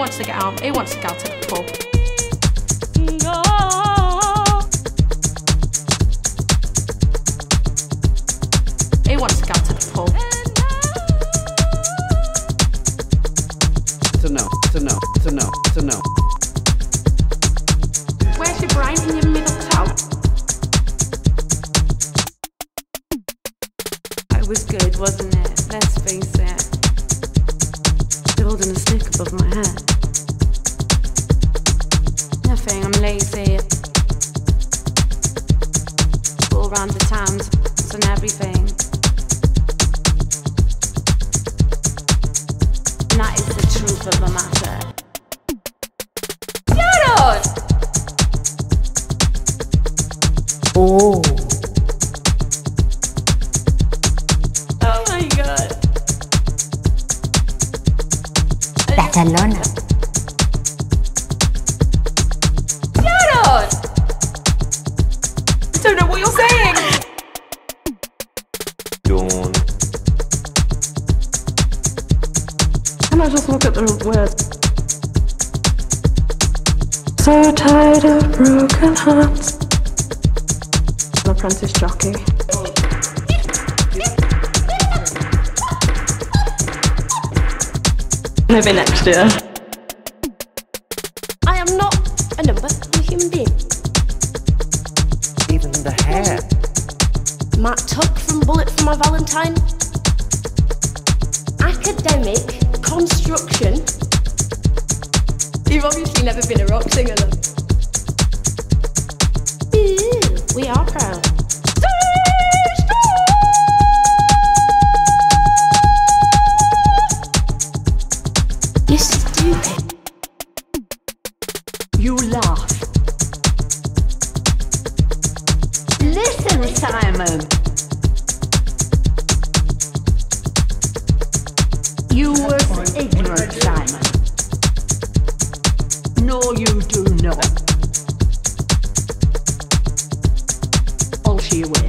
wants to get out. He wants to go to the pub. He wants to go to the pub. To know. Where's your brain in your middle toe? It was good, wasn't it? Let's face it. Building a stick above my head. Nothing, I'm lazy. All around the towns and everything. And that is the truth of the matter. Oh. Oh my god. Barcelona. Yaron! I don't know what you're saying. Dawn. Can I just look at the words? So tired of broken hearts. An apprentice jockey. Maybe next year. I am not a number, I'm a human being. Even the hair. Matt Tuck from Bullet for My Valentine. Academic construction. You've obviously never been a rock singer then. Ooh, we are proud. You're stupid. You laugh. Listen, Simon. You were ignorant, Simon. No, you do not. All she away.